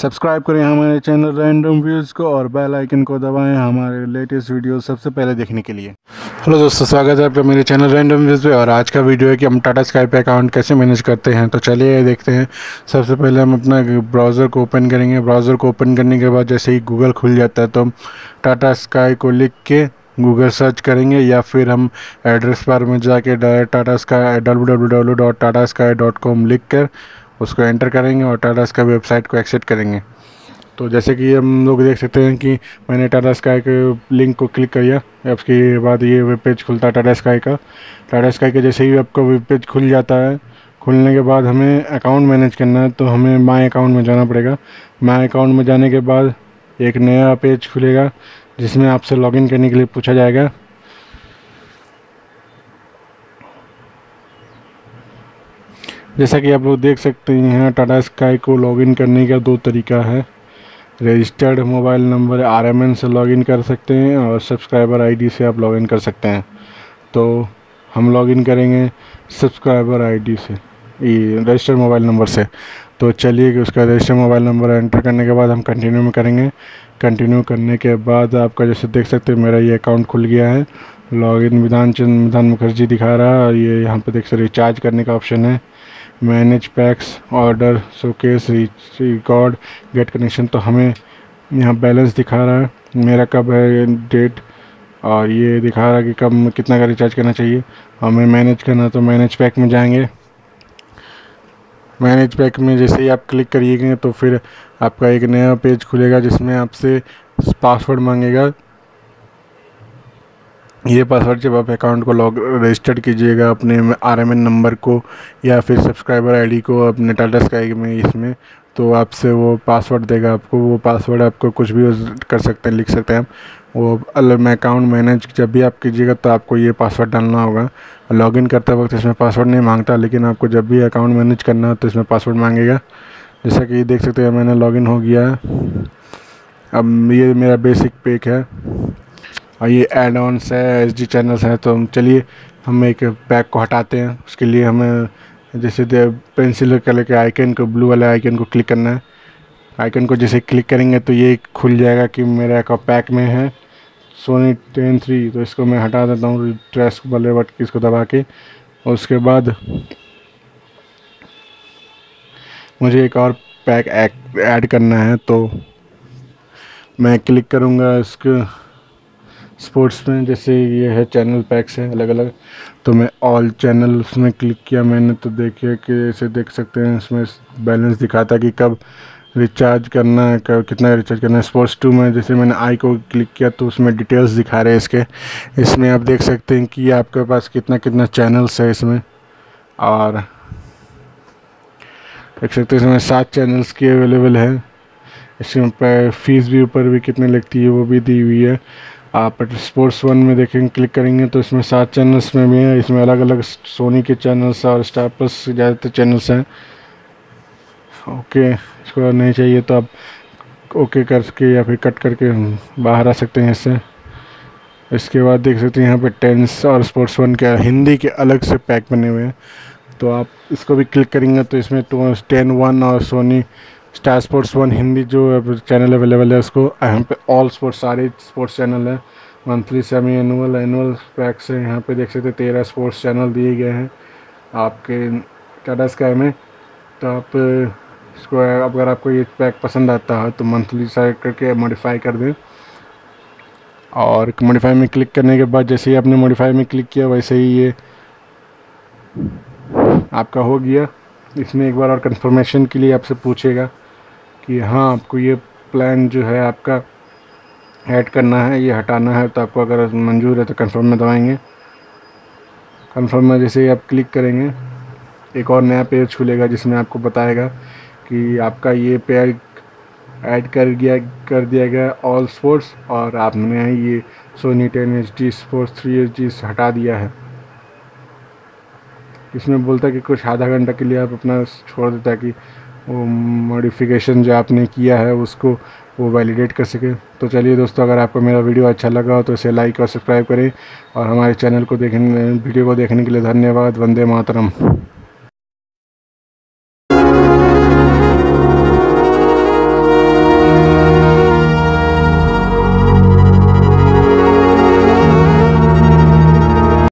Subscribe करें हमारे channel random views को और बेल आइकन को दबाएं हमारे लेटेस्ट वीडियो सबसे पहले देखने के लिए। हेलो दोस्तों, स्वागत है आपका मेरे चैनल रैंडम व्यूज़ पे। और आज का वीडियो है कि हम टाटा स्काई पे अकाउंट कैसे मैनेज करते हैं। तो चलिए देखते हैं। सबसे पहले हम अपना ब्राउज़र को ओपन करेंगे। ब्राउज़र को ओपन करने के बाद जैसे ही गूगल खुल जाता है तो हम टाटा स्काई को लिख के गूगल सर्च करेंगे, या फिर हम एड्रेस बार में जाके डायरेक्ट टाटा स्काई www.tatasky.com लिख कर उसको एंटर करेंगे और टाटा स्काई वेबसाइट को एक्सेस करेंगे। तो जैसे कि हम लोग देख सकते हैं कि मैंने टाटा स्काई के लिंक को क्लिक किया, उसके बाद ये वेब पेज खुलता है टाटा स्काई का। टाटा स्काई के जैसे ही आपका वेब पेज खुल जाता है, खुलने के बाद हमें अकाउंट मैनेज करना है, तो हमें माय अकाउंट में जाना पड़ेगा। माय अकाउंट में जाने के बाद एक नया पेज खुलेगा जिसमें आपसे लॉगिन करने के लिए पूछा जाएगा। जैसा कि आप लोग देख सकते हैं यहाँ टाटा स्काई को लॉगिन करने का दो तरीका है। रजिस्टर्ड मोबाइल नंबर RMN से लॉगिन कर सकते हैं और सब्सक्राइबर आईडी से आप लॉगिन कर सकते हैं। तो हम लॉगिन करेंगे सब्सक्राइबर आईडी से, ये रजिस्टर्ड मोबाइल नंबर से। तो चलिए कि उसका रजिस्टर्ड मोबाइल नंबर एंटर करने के बाद हम कंटिन्यू में करेंगे। कंटिन्यू करने के बाद आपका जैसे देख सकते हैं मेरा ये अकाउंट खुल गया है। लॉगिन विधान मुखर्जी दिखा रहा है और ये यहाँ पे देख सकते रिचार्ज करने का ऑप्शन है। Manage packs, order, showcase, record, get connection. तो हमें यहाँ बैलेंस दिखा रहा है मेरा कब है डेट, और ये दिखा रहा है कि कब कितना का रिचार्ज करना चाहिए। हमें मैनेज करना तो मैनेज पैक में जाएंगे। मैनेज पैक में जैसे ही आप क्लिक करिएगा तो फिर आपका एक नया पेज खुलेगा जिसमें आपसे पासवर्ड मांगेगा। ये पासवर्ड जब आप अकाउंट को रजिस्टर्ड कीजिएगा अपने RMN नंबर को या फिर सब्सक्राइबर आईडी को अपने टाटा स्काई में, इसमें तो आपसे वो पासवर्ड देगा आपको। वो पासवर्ड आपको कुछ भी कर सकते हैं, लिख सकते हैं। वो अलग में अकाउंट मैनेज जब भी आप कीजिएगा तो आपको ये पासवर्ड डालना होगा। लॉगिन करते वक्त इसमें पासवर्ड नहीं मांगता, लेकिन आपको जब भी अकाउंट मैनेज करना हो तो इसमें पासवर्ड मांगेगा। जैसा कि देख सकते हैं मैंने लॉगिन हो गया है। अब ये मेरा बेसिक पैक है और ये एड ऑन्स है, SD चैनल्स हैं। तो चलिए हम एक पैक को हटाते हैं। उसके लिए हमें जैसे पेंसिल कलर के आइकन को, ब्लू वाले आइकन को क्लिक करना है। आइकन को जैसे क्लिक करेंगे तो ये खुल जाएगा कि मेरा का पैक में है सोनी 10-3। तो इसको मैं हटा देता हूँ ट्रेस वाले बटन इसको दबा के। और उसके बाद मुझे एक और पैक ऐड करना है, तो मैं क्लिक करूँगा इसको स्पोर्ट्स में। जैसे ये है चैनल पैक्स है अलग अलग, तो मैं ऑल चैनल उसमें क्लिक किया मैंने। तो देखिए कि ऐसे देख सकते हैं इसमें बैलेंस दिखाता है कि कब रिचार्ज करना है, कब कितना रिचार्ज करना है। स्पोर्ट्स 2 में जैसे मैंने आई को क्लिक किया तो उसमें डिटेल्स दिखा रहे हैं इसके। इसमें आप देख सकते हैं कि आपके पास कितना कितना चैनल्स है इसमें, और देख सकते हैं इसमें 7 चैनल्स की अवेलेबल है। इसमें फीस भी ऊपर भी कितने लगती है वो भी दी हुई है। आप स्पोर्ट्स 1 में देखेंगे, क्लिक करेंगे तो इसमें 7 चैनल्स में भी है। इसमें अलग अलग सोनी के चैनल्स और स्टार प्लस ज़्यादातर चैनल्स हैं। ओके, इसको नहीं चाहिए तो आप ओके करके या फिर कट करके बाहर आ सकते हैं इससे। इसके बाद देख सकते हैं यहाँ पे टेंस और स्पोर्ट्स 1 के हिंदी के अलग से पैक बने हुए हैं। तो आप इसको भी क्लिक करेंगे तो इसमें 10-1 और सोनी स्टार स्पोर्ट्स 1 हिंदी जो चैनल अवेलेबल है उसको यहाँ पे ऑल स्पोर्ट्स, सारे स्पोर्ट्स चैनल है। Monthly, semi annual, annual packs है। यहाँ पे देख सकते हैं 13 स्पोर्ट्स चैनल दिए गए हैं आपके टाटा स्काई में। तो आप इसको अगर आपको ये पैक पसंद आता है तो मंथली सेलेक्ट करके मॉडिफाई कर दें। और मॉडिफाई में क्लिक करने के बाद जैसे ही आपने मॉडिफाई में क्लिक किया वैसे ही ये आपका हो गया। इसमें एक बार और कंफर्मेशन के लिए आपसे पूछेगा कि हाँ आपको ये प्लान जो है आपका ऐड करना है, ये हटाना है। तो आपको अगर मंजूर है तो कंफर्म में दबाएंगे। कंफर्म में जैसे ही आप क्लिक करेंगे एक और नया पेज खुलेगा जिसमें आपको बताएगा कि आपका ये पैक ऐड कर दिया गया ऑल स्पोर्ट्स, और आपने ये सोनी 10 HD स्पोर्ट्स 3 HD हटा दिया है। इसमें बोलता है कि कुछ आधा घंटा के लिए आप अपना छोड़ देता है कि वो मॉडिफिकेशन जो आपने किया है उसको वो वैलिडेट कर सके। तो चलिए दोस्तों, अगर आपको मेरा वीडियो अच्छा लगा हो तो इसे लाइक और सब्सक्राइब करें, और हमारे चैनल को वीडियो को देखने के लिए धन्यवाद। वंदे मातरम।